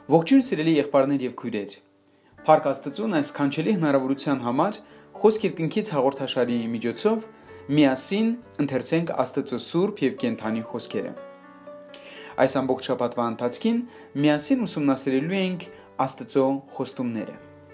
Ողջույն սիրելի եղբայրներ եւ քույրեր։ Փառք Աստծուն այս կանչելի հնարավորության համար խոսք երկնքից հաղորդաշարի միջոցով միասին ընթերցենք Աստծո սուրբ եւ կենթանի խոսքերը։ Այս ամբողջ շաբաթվա ընթացքին միասին ուսումնասիրելու ենք Աստծո խոստումները։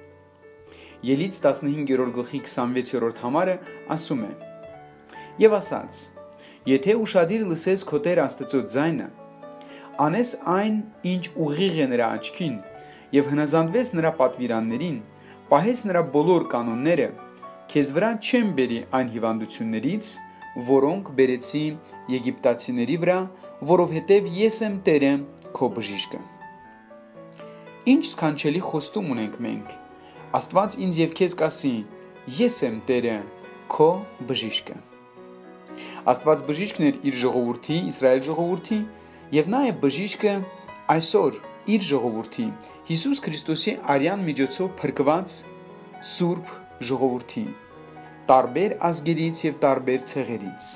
Ելից 15-րդ գլխի 26-րդ համարը ասում է. Եվ ասաց. Եթե ուշադիր լսես քո Տեր Աստծո ձայնը, անես այն, ինչ ուղիղ է նրա աչքին, եւ հնազանդվես նրա պատվիրաններին, պահես նրա բոլոր կանոնները, քեզ վրա չեմ բերի այն հիվանդություններից, որոնք բերեցի եգիպտացիների վրա, որովհետեւ ես եմ Տերը քո բժիշկը։ Ինչ սքանչելի խոստում ունենք մենք։ Աստված ինձ եւ քեզ կասի. Ես եմ Տերը քո բժիշկը։ Աստված բժիշկն էր իր ժողովրդի, Իսրայել ժողովրդի, եւ նա է բժիշկը այսօր իր ժողովրդի, Հիսուս Քրիստոսի արյան միջոցով փրկված սուրբ ժողովրդի, տարբեր ազգերից եւ տարբեր ցեղերից։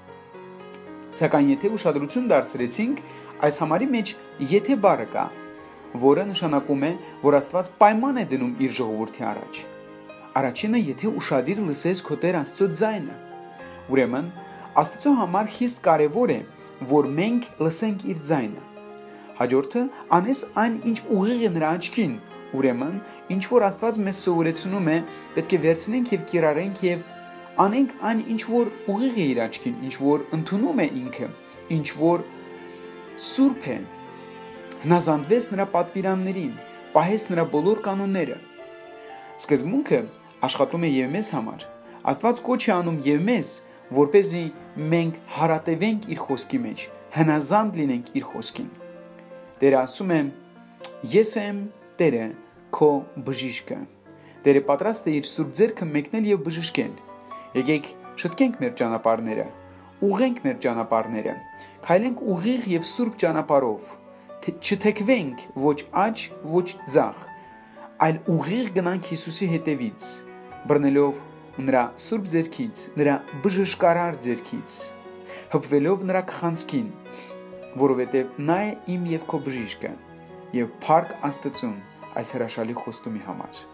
Սակայն եթե ուշադրություն դարձրեցինք, այս համարի մեջ եթե բառը կա, որը նշանակում է, որ Աստված պայման է դնում իր ժողովրդի առաջ։ Առաջինը, եթե ուշադիր լսես քո Տեր Աստծո ձայնը, ուրեմն Աստծո համար խիստ կարևոր է, որ մենք լսենք իր ձայնը։ Հաջորդը, անես այն, ինչ ուղիղ է նրա աչքին, ուրեմն, ինչ որ Աստված մեզ սովորեցնում է, պետք է վերցնենք եւ կիրառենք եւ անենք այն, ինչ որ ուղիղ է իր աչքին, ինչ որ ընդունում է ինքը, ինչ որ սուրբ է։ Հնազանդվես նրա պատվիրաններին, պահես նրա բոլոր կանոնները։ Սկզբունքը աշխատում է եւ մեզ համար։ Աստված կոչ է անում եւ մեզ, որպեսզի մենք հարատևենք իր խոսքի մեջ, հնազանդ լինենք իր խոսքին։ Տերը ասում է. Ես եմ Տերը քո բժիշկը։ Տերը պատրաստ է իր սուրբ ձեռքը մեկնել եւ բժշկել։ Եկեք շտկենք մեր ճանապարհները, ուղղենք մեր ճանապարհները, քայլենք ուղիղ եւ սուրբ ճանապարհով, չթեքվենք ոչ աջ, ոչ ձախ, այլ ուղիղ գնանք Հիսուսի հետևից, բռնելով նրա սուրբ ձեռքից, նրա բժշկարար ձեռքից, հպվելով նրա քխանցքին, որովհետև նա է իմ եւ քո բժիշկը, եւ փառք Աստծուն այս հրաշալի խոստումի համար։